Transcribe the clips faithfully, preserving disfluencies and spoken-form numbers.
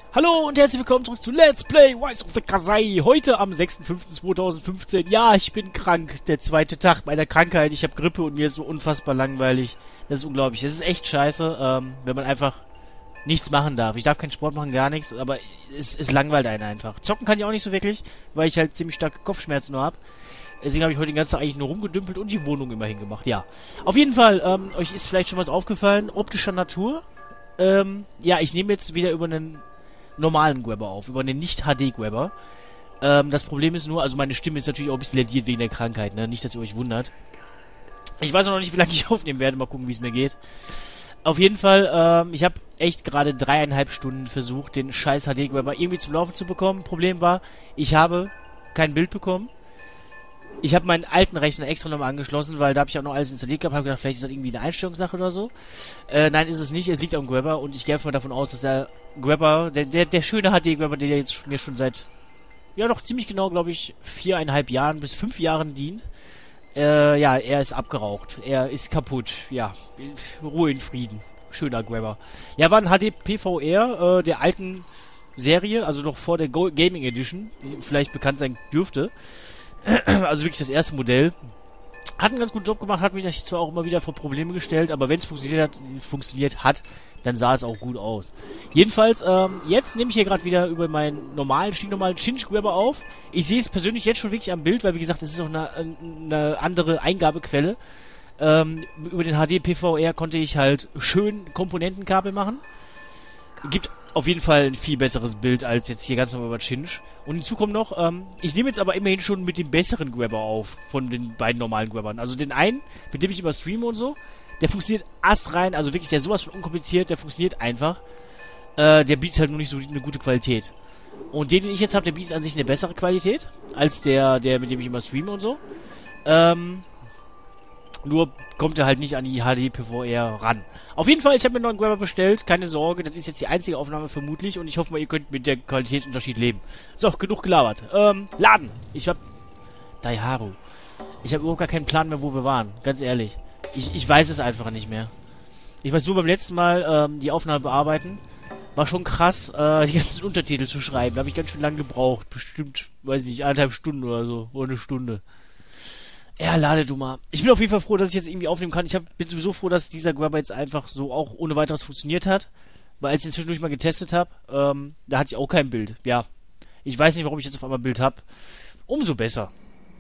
Hallo und herzlich willkommen zurück zu Let's Play Rise of the Kaisai. Heute am sechster fünfter zweitausendfünfzehn. Ja, ich bin krank. Der zweite Tag meiner Krankheit. Ich habe Grippe und mir ist so unfassbar langweilig. Das ist unglaublich. Es ist echt scheiße, ähm, wenn man einfach nichts machen darf. Ich darf keinen Sport machen, gar nichts, aber es, es langweilt einen einfach. Zocken kann ich auch nicht so wirklich, weil ich halt ziemlich starke Kopfschmerzen nur habe. Deswegen habe ich heute den ganzen Tag eigentlich nur rumgedümpelt und die Wohnung immerhin gemacht. Ja, auf jeden Fall, ähm, euch ist vielleicht schon was aufgefallen. Optischer Natur. Ähm, ja, ich nehme jetzt wieder über einen normalen Grabber auf, über einen Nicht-H D-Grabber. Ähm, das Problem ist nur, also meine Stimme ist natürlich auch ein bisschen lädiert wegen der Krankheit, ne? Nicht, dass ihr euch wundert. Ich weiß auch noch nicht, wie lange ich aufnehmen werde, mal gucken, wie es mir geht. Auf jeden Fall, ähm, ich habe echt gerade dreieinhalb Stunden versucht, den scheiß H D-Grabber irgendwie zum Laufen zu bekommen. Problem war, ich habe kein Bild bekommen. Ich habe meinen alten Rechner extra nochmal angeschlossen, weil da habe ich auch noch alles installiert gehabt. Habe gedacht, vielleicht ist das irgendwie eine Einstellungssache oder so. Äh, nein, ist es nicht. Es liegt am Grabber und ich gehe mal davon aus, dass der Grabber, der, der, der schöne H D-Grabber, der jetzt mir schon seit, ja doch ziemlich genau, glaube ich, viereinhalb Jahren bis fünf Jahren dient, äh, ja, er ist abgeraucht. Er ist kaputt. Ja, Ruhe in Frieden. Schöner Grabber. Ja, war ein H D P V R äh, der alten Serie, also noch vor der Go Gaming Edition, die vielleicht bekannt sein dürfte. Also wirklich das erste Modell. Hat einen ganz guten Job gemacht, hat mich zwar auch immer wieder vor Probleme gestellt, aber wenn es funktioniert hat, funktioniert hat, dann sah es auch gut aus. Jedenfalls, ähm, jetzt nehme ich hier gerade wieder über meinen normalen, stinknormalen Cinch-Grabber auf. Ich sehe es persönlich jetzt schon wirklich am Bild, weil wie gesagt, das ist auch eine, eine andere Eingabequelle. Ähm, über den H D P V R konnte ich halt schön Komponentenkabel machen. Gibt auf jeden Fall ein viel besseres Bild als jetzt hier ganz normal über Cinch. Und hinzu kommt noch, ähm, ich nehme jetzt aber immerhin schon mit dem besseren Grabber auf, von den beiden normalen Grabbern. Also den einen, mit dem ich immer streame und so, der funktioniert astrein, also wirklich, der ist sowas von unkompliziert, der funktioniert einfach. Äh, der bietet halt nur nicht so eine gute Qualität. Und den, den ich jetzt habe, der bietet an sich eine bessere Qualität, als der, der mit dem ich immer streame und so. Ähm... Nur kommt er halt nicht an die H D P V R ran. Auf jeden Fall, ich habe mir noch einen Grabber bestellt. Keine Sorge, das ist jetzt die einzige Aufnahme vermutlich. Und ich hoffe mal, ihr könnt mit der Qualitätsunterschied leben. So, genug gelabert. Ähm, Laden. Ich hab... Daiharu. Ich habe überhaupt gar keinen Plan mehr, wo wir waren. Ganz ehrlich. Ich, ich weiß es einfach nicht mehr. Ich weiß nur beim letzten Mal, ähm, die Aufnahme bearbeiten. War schon krass, äh, die ganzen Untertitel zu schreiben. Da habe ich ganz schön lange gebraucht. Bestimmt, weiß nicht, eineinhalb Stunden oder so. Oder eine Stunde. Ja, lade du mal. Ich bin auf jeden Fall froh, dass ich jetzt irgendwie aufnehmen kann. Ich hab, bin sowieso froh, dass dieser Grabber jetzt einfach so auch ohne weiteres funktioniert hat. Weil als ich ihn zwischendurch mal getestet habe, ähm, da hatte ich auch kein Bild. Ja. Ich weiß nicht, warum ich jetzt auf einmal ein Bild habe. Umso besser.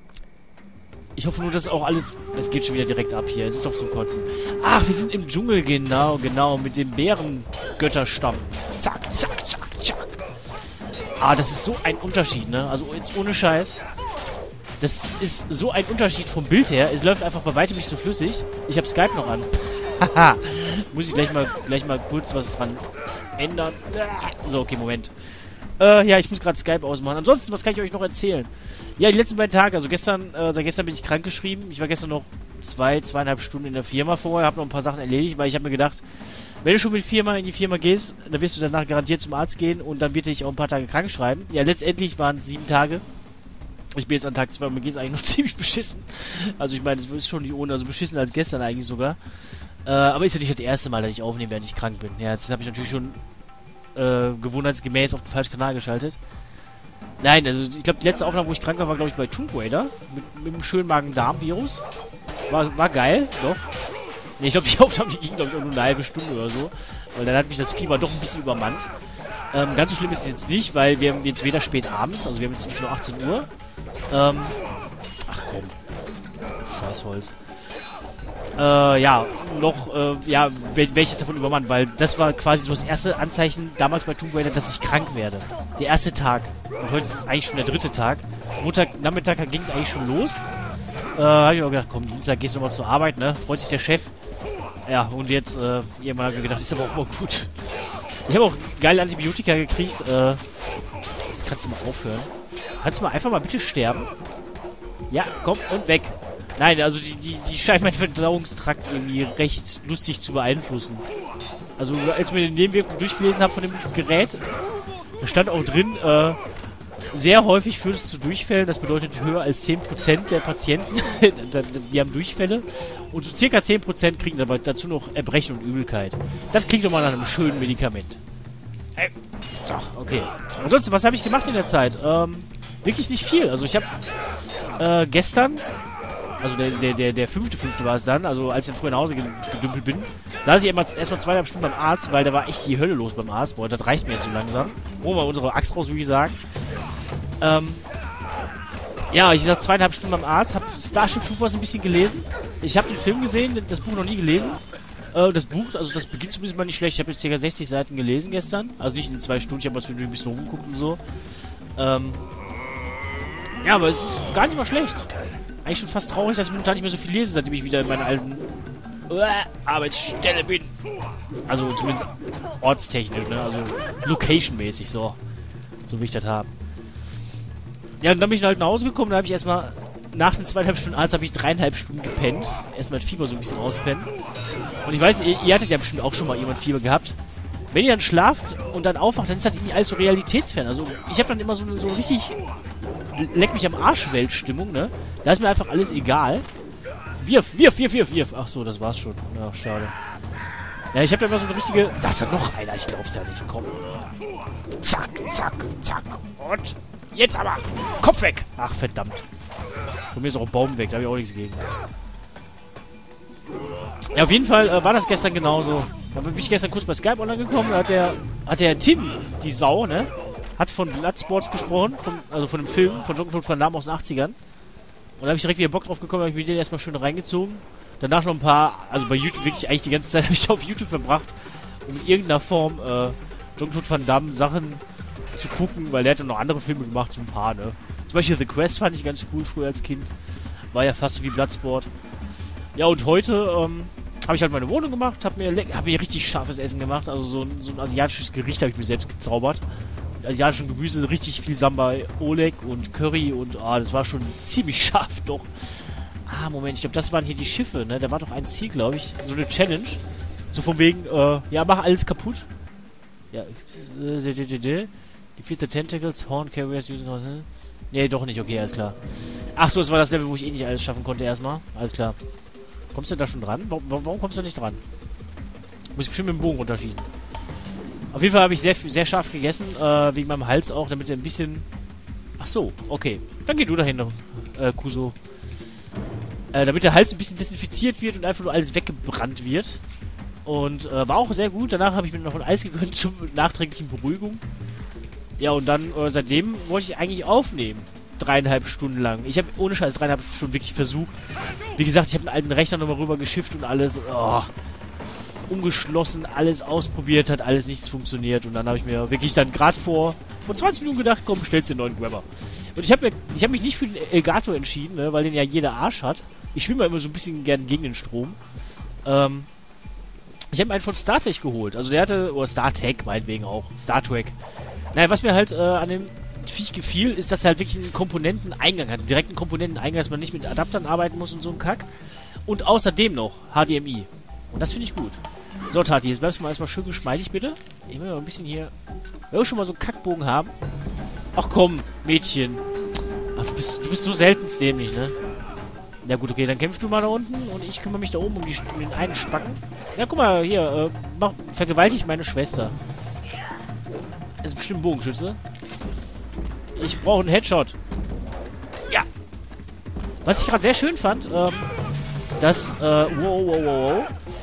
Ich hoffe nur, dass auch alles... Es geht schon wieder direkt ab hier. Es ist doch zum Kotzen. Ach, wir sind im Dschungel, genau, genau. Mit dem Bärengötterstamm. Zack, zack, zack, zack. Ah, das ist so ein Unterschied, ne? Also jetzt ohne Scheiß. Das ist so ein Unterschied vom Bild her. Es läuft einfach bei weitem nicht so flüssig. Ich habe Skype noch an. Haha. Muss ich gleich mal, gleich mal kurz was dran ändern. So, okay, Moment. Äh, ja, ich muss gerade Skype ausmachen. Ansonsten, was kann ich euch noch erzählen? Ja, die letzten beiden Tage, also gestern, äh, seit gestern bin ich krank geschrieben. Ich war gestern noch zwei, zweieinhalb Stunden in der Firma vorher, habe noch ein paar Sachen erledigt, weil ich habe mir gedacht, wenn du schon mit Firma in die Firma gehst, dann wirst du danach garantiert zum Arzt gehen und dann wird dich auch ein paar Tage krank schreiben. Ja, letztendlich waren es sieben Tage. Ich bin jetzt an Tag zwei und mir geht es eigentlich noch ziemlich beschissen. Also ich meine, es ist schon nicht ohne, also beschissen als gestern eigentlich sogar. Äh, aber ist ja nicht das erste Mal, dass ich aufnehme, während ich krank bin. Ja, jetzt habe ich natürlich schon äh, gewohnheitsgemäß auf den falschen Kanal geschaltet. Nein, also ich glaube, die letzte Aufnahme, wo ich krank war, war glaube ich bei Tomb Raider. Mit, mit dem schönen Magen-Darm-Virus. War, war geil, doch. Nee, ich glaube, die Aufnahme die ging glaube ich auch nur eine halbe Stunde oder so. Weil dann hat mich das Fieber doch ein bisschen übermannt. Ähm, ganz so schlimm ist es jetzt nicht, weil wir haben jetzt weder spät abends, also wir haben jetzt nämlich nur achtzehn Uhr. Ähm, ach komm. Scheißholz. Äh, ja, noch, äh, ja, welches davon übermannt, weil das war quasi so das erste Anzeichen damals bei Tomb Raider, dass ich krank werde. Der erste Tag. Und heute ist es eigentlich schon der dritte Tag. Montag, Nachmittag ging es eigentlich schon los. Äh, hab ich auch gedacht, komm, Dienstag gehst du nochmal zur Arbeit, ne? Freut sich der Chef. Ja, und jetzt, äh, irgendwann hab ich mir gedacht, ist aber auch mal gut. Ich habe auch geile Antibiotika gekriegt, äh, jetzt kannst du mal aufhören. Kannst du mal einfach mal bitte sterben? Ja, komm und weg. Nein, also die, die, die scheinen meinen Verdauungstrakt irgendwie recht lustig zu beeinflussen. Also, als ich mir die Nebenwirkungen durchgelesen habe von dem Gerät, da stand auch drin, äh, sehr häufig führt es zu Durchfällen. Das bedeutet, höher als zehn Prozent der Patienten, die haben Durchfälle. Und so circa zehn Prozent kriegen aber dazu noch Erbrechen und Übelkeit. Das klingt doch mal nach einem schönen Medikament. Ey. So, okay. Ansonsten, was habe ich gemacht in der Zeit? Ähm, wirklich nicht viel. Also ich habe äh, gestern, also der, der, der, der fünfte, fünfte war es dann, also als ich dann früher nach Hause gedümpelt bin, saß ich erstmal zweieinhalb Stunden beim Arzt, weil da war echt die Hölle los beim Arzt. Boah, das reicht mir jetzt so langsam. Holen wir unsere Axt raus, würde ich sagen. Ähm, ja, ich saß zweieinhalb Stunden beim Arzt, habe Starship Troopers ein bisschen gelesen. Ich habe den Film gesehen, das Buch noch nie gelesen. Äh, das Buch, also das beginnt zumindest mal nicht schlecht. Ich habe jetzt ca. sechzig Seiten gelesen gestern. Also nicht in zwei Stunden, ich habe mal zwischendurch ein bisschen rumgeguckt und so. Ähm, ja, aber es ist gar nicht mal schlecht. Eigentlich schon fast traurig, dass ich momentan nicht mehr so viel lese, seitdem ich wieder in meiner alten äh, Arbeitsstelle bin. Also zumindest ortstechnisch, ne? Also location-mäßig, so. So will ich das haben. Ja, und dann bin ich halt nach Hause gekommen, da habe ich erstmal, nach den zweieinhalb Stunden Arzt, habe ich dreieinhalb Stunden gepennt. Erstmal das Fieber so ein bisschen auspennen. Und ich weiß, ihr, ihr hattet ja bestimmt auch schon mal jemand Fieber gehabt. Wenn ihr dann schlaft und dann aufwacht, dann ist das irgendwie alles so realitätsfern. Also ich habe dann immer so eine so richtig leck mich am Arsch-Weltstimmung, ne? Da ist mir einfach alles egal. Wirf, wirf, wirf, wirf, wirf. Ach so, das war's schon. Ja, schade. Ja, ich habe da immer so eine richtige... Da ist ja noch einer, ich glaub's ja nicht. Komm. Zack, zack, zack. Und jetzt aber. Kopf weg. Ach, verdammt. Von mir ist auch ein Baum weg, da habe ich auch nichts gegen. Ja, auf jeden Fall äh, war das gestern genauso. Da bin ich gestern kurz bei Skype online gekommen, da hat der, hat der Tim, die Sau, ne? Hat von Bloodsports gesprochen, von, also von dem Film, von Jean-Claude Van Damme aus den achtzigern. Und da habe ich direkt wieder Bock drauf gekommen, habe ich mir den erstmal schön reingezogen. Danach noch ein paar, also bei YouTube wirklich eigentlich die ganze Zeit habe ich auf YouTube verbracht, um in irgendeiner Form äh, Jean-Claude Van Damme Sachen zu gucken, weil der hat dann noch andere Filme gemacht, so ein paar, ne? Zum Beispiel The Quest fand ich ganz cool früher als Kind. War ja fast so wie Bloodsport. Ja, und heute ähm, habe ich halt meine Wohnung gemacht, habe mir, hab mir richtig scharfes Essen gemacht. Also so ein, so ein asiatisches Gericht habe ich mir selbst gezaubert. Mit asiatischem Gemüse, richtig viel Samba Oleg und Curry und ah, das war schon ziemlich scharf doch. Ah, Moment, ich glaube, das waren hier die Schiffe, ne? Da war doch ein Ziel, glaube ich. So eine Challenge. So von wegen, äh, ja, mach alles kaputt. Ja, Defeat the Tentacles, Horn Carriers using... Nee, doch nicht, okay, alles klar. Ach so, das war das Level, wo ich eh nicht alles schaffen konnte erstmal. Alles klar. Kommst du da schon dran? Warum, warum kommst du nicht dran? Muss ich bestimmt mit dem Bogen runterschießen. Auf jeden Fall habe ich sehr, sehr scharf gegessen, äh, wegen meinem Hals auch, damit er ein bisschen... Ach so, okay. Dann geh du dahin, äh, Kuso. Äh, damit der Hals ein bisschen desinfiziert wird und einfach nur alles weggebrannt wird. Und äh, war auch sehr gut. Danach habe ich mir noch ein Eis gegönnt zur nachträglichen Beruhigung. Ja, und dann, äh, seitdem wollte ich eigentlich aufnehmen. Dreieinhalb Stunden lang. Ich habe ohne Scheiß dreieinhalb Stunden wirklich versucht. Wie gesagt, ich habe einen alten Rechner nochmal rüber geschifft und alles. Oh, umgeschlossen, alles ausprobiert, hat alles nichts funktioniert. Und dann habe ich mir wirklich dann gerade vor, vor zwanzig Minuten gedacht, komm, stellst den neuen Grabber. Und ich habe hab mich nicht für den Elgato entschieden, ne, weil den ja jeder Arsch hat. Ich schwimme immer so ein bisschen gern gegen den Strom. Ähm, ich habe mir einen von StarTech geholt. Also der hatte, oder StarTech meinetwegen auch, Star Trek. Naja, was mir halt äh, an dem Viech gefiel, ist, dass er halt wirklich einen Komponenteneingang hat. Einen direkten Komponenteneingang, dass man nicht mit Adaptern arbeiten muss und so ein Kack. Und außerdem noch H D M I. Und das finde ich gut. So, Tati, jetzt bleibst du mal erstmal schön geschmeidig, bitte. Ich will mal ein bisschen hier... Wenn wir schon mal so einen Kackbogen haben. Ach komm, Mädchen. Ach, du bist, du bist so selten dämlich, ne? Ja gut, okay, dann kämpfst du mal da unten und ich kümmere mich da oben um, die, um den einen Spacken. Ja, guck mal, hier, äh, mach, vergewaltig meine Schwester. Das ist bestimmt ein Bogenschütze. Ich brauche einen Headshot. Ja. Was ich gerade sehr schön fand, ähm, dass, äh, wow, wow, wow, wow.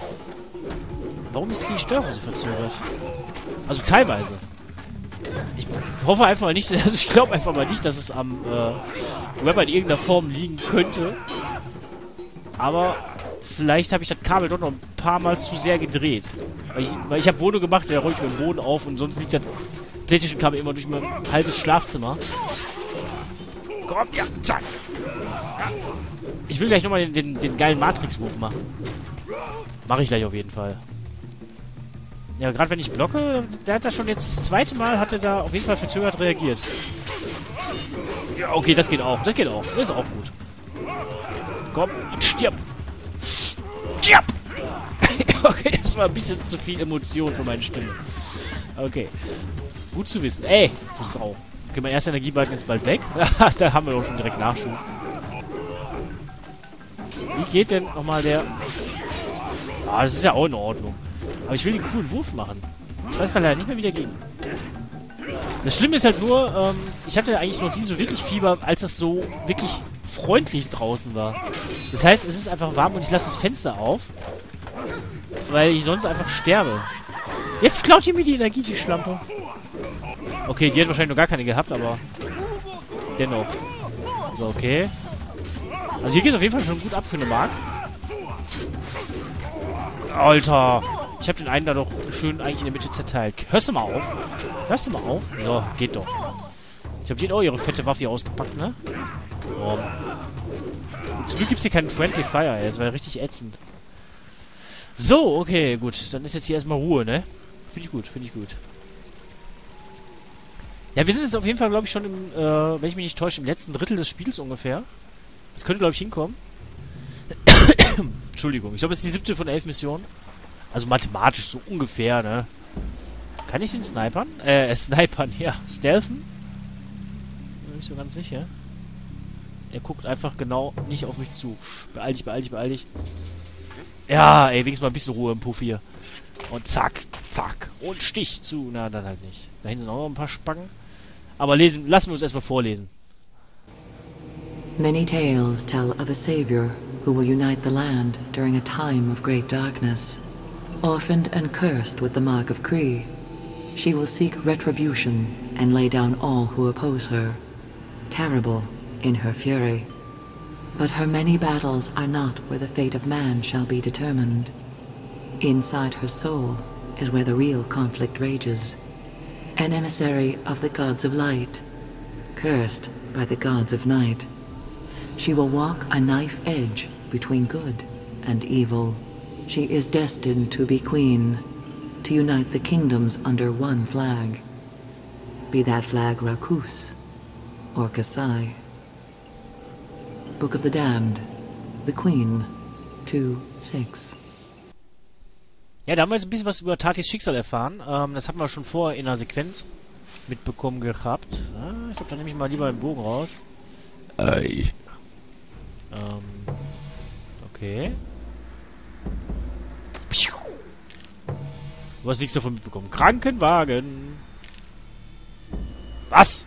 Warum ist die Steuerung so verzögert? Also teilweise. Ich hoffe einfach mal nicht, also ich glaube einfach mal nicht, dass es am, äh, Web in irgendeiner Form liegen könnte. Aber vielleicht habe ich das Kabel doch noch ein paar Mal zu sehr gedreht. Weil ich, weil ich habe Wohnung gemacht, der rollt mir den Boden auf und sonst liegt das PlayStation-Kabel immer durch mein halbes Schlafzimmer. Komm, ja, zack. Ja. Ich will gleich nochmal den, den, den geilen Matrix-Wurf machen. Mache ich gleich auf jeden Fall. Ja, gerade wenn ich blocke, der hat da schon jetzt das zweite Mal, hat er da auf jeden Fall verzögert reagiert. Ja, okay, das geht auch. Das geht auch. Das ist auch gut. Komm, stirb. Stirb! Okay, das war ein bisschen zu viel Emotion für meine Stimme. Okay. Gut zu wissen. Ey, du Sau. Okay, mein erster Energiebalken ist bald weg. Da haben wir doch schon direkt Nachschub. Wie geht denn nochmal der... Ah, das ist ja auch in Ordnung. Aber ich will den coolen Wurf machen. Ich weiß gerade leider nicht mehr, wie der ging. Das Schlimme ist halt nur, ähm, ich hatte eigentlich noch nie so wirklich Fieber, als es so wirklich freundlich draußen war. Das heißt, es ist einfach warm und ich lasse das Fenster auf, weil ich sonst einfach sterbe. Jetzt klaut ihr mir die Energie, die Schlampe. Okay, die hat wahrscheinlich noch gar keine gehabt, aber dennoch. So, okay. Also hier geht es auf jeden Fall schon gut ab für eine Mark. Alter. Ich habe den einen da doch schön eigentlich in der Mitte zerteilt. Hörst du mal auf? Hörst du mal auf? So, geht doch. Ich glaube, die hat auch ihre fette Waffe hier ausgepackt, ne? Oh. Zum Glück gibt es hier keinen Friendly Fire, ey. Das war ja richtig ätzend. So, okay, gut. Dann ist jetzt hier erstmal Ruhe, ne? Finde ich gut, finde ich gut. Ja, wir sind jetzt auf jeden Fall, glaube ich, schon im, äh, wenn ich mich nicht täusche, im letzten Drittel des Spiels ungefähr. Das könnte, glaube ich, hinkommen. Entschuldigung. Ich glaube, es ist die siebte von elf Missionen. Also mathematisch so ungefähr, ne? Kann ich den snipern? Äh, snipern, ja. Stealthen? Bin ich so ganz sicher. Er guckt einfach genau nicht auf mich zu. Beeil dich, beeil dich, beeil dich. Ja, ey, wenigstens mal ein bisschen Ruhe im Puff hier. Und zack, zack. Und Stich zu. Na, dann halt nicht. Da hinten sind auch noch ein paar Spangen. Aber lesen, lassen wir uns erstmal vorlesen. Many tales tell of a savior who will unite the land during a time of great darkness. Orphaned and cursed with the mark of Kree, she will seek retribution and lay down all who oppose her, terrible in her fury. But her many battles are not where the fate of man shall be determined. Inside her soul is where the real conflict rages. An emissary of the gods of light, cursed by the gods of night. She will walk a knife edge between good and evil. She is destined to be queen, to unite the kingdoms under one flag. Be that flag Rakus or Kasai. Book of the Damned, The Queen, two six. Ja, da haben wir jetzt ein bisschen was über Tatis Schicksal erfahren. Ähm, das hatten wir schon vorher in einer Sequenz mitbekommen gehabt. Ja, ich glaube, da nehme ich mal lieber den Bogen raus. Ei. Ähm, okay. Du hast nichts davon mitbekommen. Krankenwagen. Was?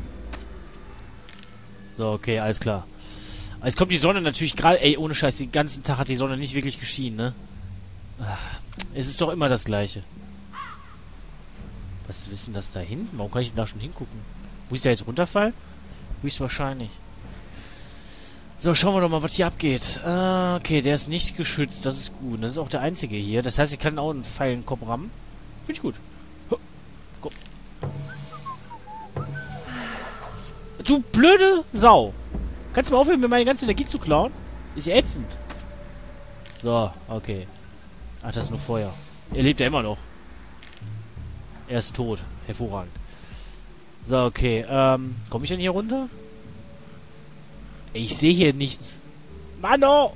So, okay, alles klar. Jetzt kommt die Sonne natürlich gerade... Ey, ohne Scheiß, den ganzen Tag hat die Sonne nicht wirklich geschienen, ne? Es ist doch immer das Gleiche. Was ist denn das da hinten? Warum kann ich denn da schon hingucken? Muss ich da jetzt runterfallen? Höchstwahrscheinlich. So, schauen wir doch mal, was hier abgeht. Äh, okay, der ist nicht geschützt. Das ist gut. Das ist auch der einzige hier. Das heißt, ich kann auch einen Pfeil in den Kopf rammen. Finde ich gut. Komm. Du blöde Sau. Kannst du mal aufhören, mir meine ganze Energie zu klauen? Ist ja ätzend. So, okay. Ach, das ist nur Feuer. Er lebt ja immer noch. Er ist tot. Hervorragend. So, okay. Ähm, komme ich denn hier runter? Ich sehe hier nichts. Mano!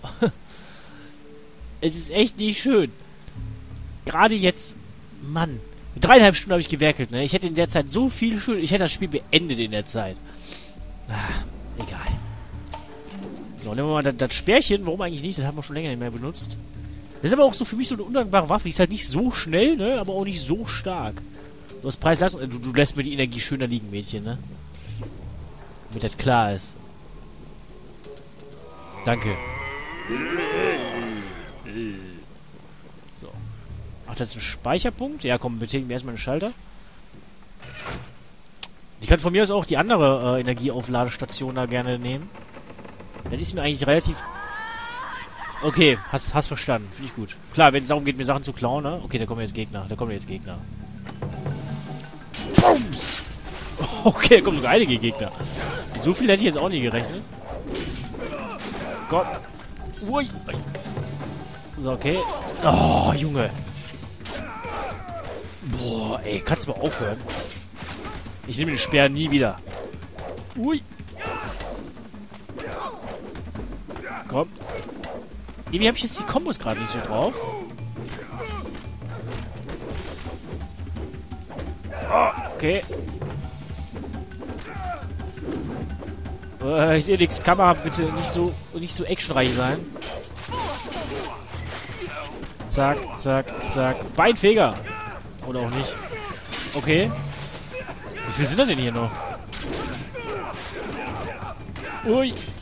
Es ist echt nicht schön. Gerade jetzt... Mann. Dreieinhalb Stunden habe ich gewerkelt, ne? Ich hätte in der Zeit so viel schön... Ich hätte das Spiel beendet in der Zeit. Ah, egal. So, nehmen wir mal das, das Speerchen. Warum eigentlich nicht? Das haben wir schon länger nicht mehr benutzt. Das ist aber auch so für mich so eine undankbare Waffe. Die ist halt nicht so schnell, ne? Aber auch nicht so stark. Du hast Preis-Leistung... Du, du lässt mir die Energie schöner liegen, Mädchen, ne? Damit das klar ist. Danke. So. Ach, das ist ein Speicherpunkt? Ja, komm, betätigen wir erstmal den Schalter. Ich kann von mir aus auch die andere äh, Energieaufladestation da gerne nehmen. Das ist mir eigentlich relativ... Okay, hast, hast verstanden. Finde ich gut. Klar, wenn es darum geht, mir Sachen zu klauen, ne? Okay, da kommen jetzt Gegner. Da kommen jetzt Gegner. Bums! Okay, da kommen sogar einige Gegner. Mit so viel hätte ich jetzt auch nie gerechnet. Komm. Ui. So, okay. Oh, Junge. Boah, ey, kannst du mal aufhören? Ich nehme den Speer nie wieder. Ui. Komm. Irgendwie habe ich jetzt die Kombos gerade nicht so drauf. Oh, okay. Äh, ich sehe nichts. Kamera bitte nicht so nicht so actionreich sein. Zack, zack, zack. Beinfeger. Oder auch nicht. Okay. Wie viele sind da denn hier noch? Ui.